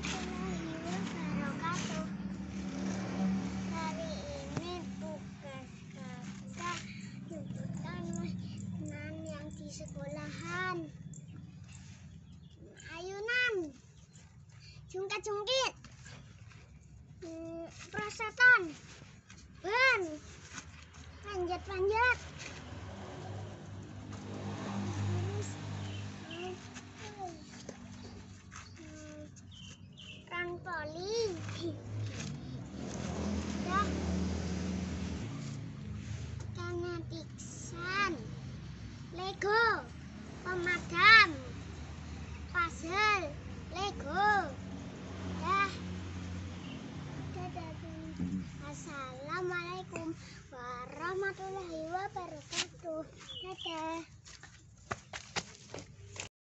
warahmatullahi wabarakatuh. Hari ini tugas kakak jemputan mainan yang di sekolahan. Ayunan, jungkat-jungkit, perosotan, ban, panjat-panjat. Trampolin, dah, kinetiksan, Lego, pemadam, puzzle, Lego, dah. Assalamualaikum warahmatullahi wabarakatuh. Dadah.